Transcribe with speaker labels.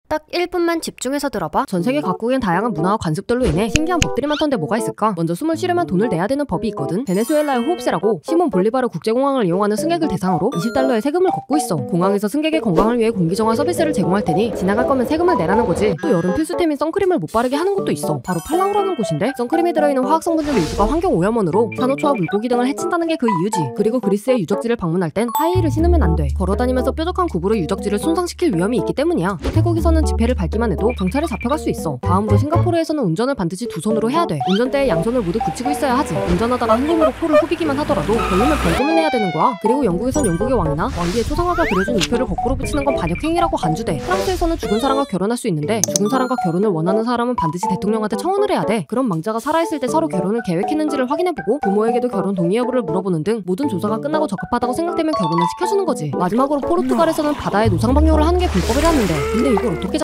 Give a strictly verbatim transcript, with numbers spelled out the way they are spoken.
Speaker 1: 딱 일 분만 집중해서 들어봐.
Speaker 2: 전 세계 각국엔 다양한 문화와 관습들로 인해 신기한 법들이 많던데 뭐가 있을까? 먼저 숨을 쉬려면 돈을 내야 되는 법이 있거든. 베네수엘라의 호흡세라고 시몬 볼리바르 국제공항을 이용하는 승객을 대상으로 이십 달러의 세금을 걷고 있어. 공항에서 승객의 건강을 위해 공기정화 서비스를 제공할 테니 지나갈 거면 세금을 내라는 거지. 또 여름 필수템인 선크림을 못 바르게 하는 곳도 있어. 바로 팔라우라는 곳인데 선크림에 들어있는 화학성분들 일부가 환경오염원으로 산호초와 물고기 등을 해친다는 게 그 이유지. 그리고 그리스의 유적지를 방문할 땐 하이힐을 신으면 안 돼. 걸어다니면서 뾰족한 구부로 유적지를 손상시킬 위험이 있기 때문이야. 또 태국에서는 지폐를 밟기만 해도 경찰에 잡혀갈 수 있어. 다음으로 싱가포르에서는 운전을 반드시 두 손으로 해야 돼. 운전대에 양손을 모두 붙이고 있어야 하지. 운전하다가 한 손으로 코를 후비기만 하더라도 걸리면 벌금을 내야 되는 거야. 그리고 영국에선 영국의 왕이나 왕비의 초상화가 그려준 우표를 거꾸로 붙이는 건 반역행위라고 간주돼. 프랑스에서는 죽은 사람과 결혼할 수 있는데 죽은 사람과 결혼을 원하는 사람은 반드시 대통령한테 청혼을 해야 돼. 그럼 망자가 살아있을 때 서로 결혼을 계획했는지를 확인해보고 부모에게도 결혼 동의 여부를 물어보는 등 모든 조사가 끝나고 적합하다고 생각되면 결혼을 시켜주는 거지. 마지막으로 포르투갈에서는 바다에 노상방뇨를 하는 게 불법이라는데 근데 이걸 어떻게